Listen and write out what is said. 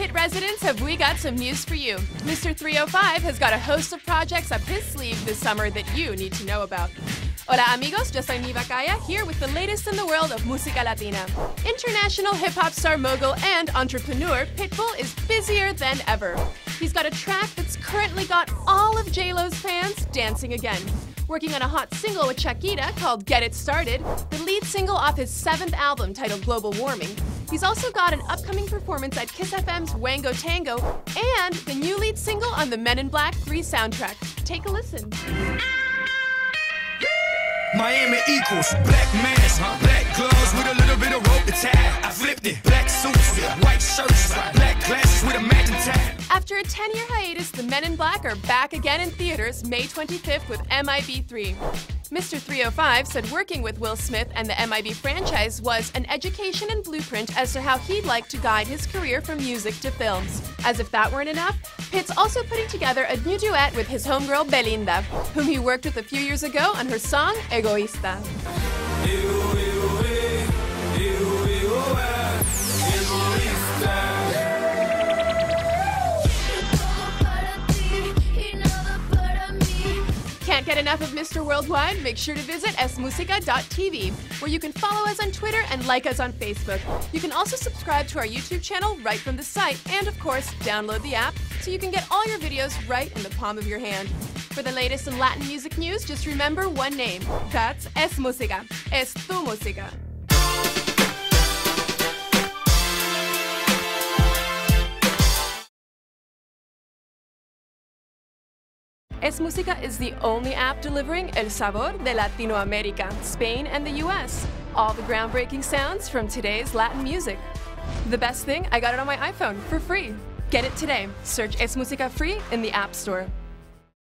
Pitt residents, have we got some news for you. Mr. 305 has got a host of projects up his sleeve this summer that you need to know about. Hola amigos, yo soy Niva Kaya, here with the latest in the world of música latina. International hip-hop star mogul and entrepreneur Pitbull is busier than ever. He's got a track that's currently got all of J-Lo's fans dancing again. Working on a hot single with Shakira called Get It Started, the lead single off his 7th album titled Global Warming. He's also got an upcoming performance at Kiss FM's Wango Tango and the new lead single on the Men in Black 3 soundtrack. Take a listen. Miami equals black mask, black gloves with a little bit of rope to tie. I flipped it, black suits, white shirts, black glasses with a matching tie. After a 10-year hiatus, the Men in Black are back again in theaters May 25th with MIB3. Mr. 305 said working with Will Smith and the MIB franchise was an education and blueprint as to how he'd like to guide his career from music to films. As if that weren't enough, Pitt's also putting together a new duet with his homegirl Belinda, whom he worked with a few years ago on her song Egoísta. Can't get enough of Mr. Worldwide? Make sure to visit esmusica.tv, where you can follow us on Twitter and like us on Facebook. You can also subscribe to our YouTube channel right from the site, and of course, download the app so you can get all your videos right in the palm of your hand. For the latest in Latin music news, just remember one name. That's Es Música. Es tu música. Es Música is the only app delivering El Sabor de Latinoamérica, Spain, and the US. All the groundbreaking sounds from today's Latin music. The best thing, I got it on my iPhone for free. Get it today. Search Es Música free in the App Store.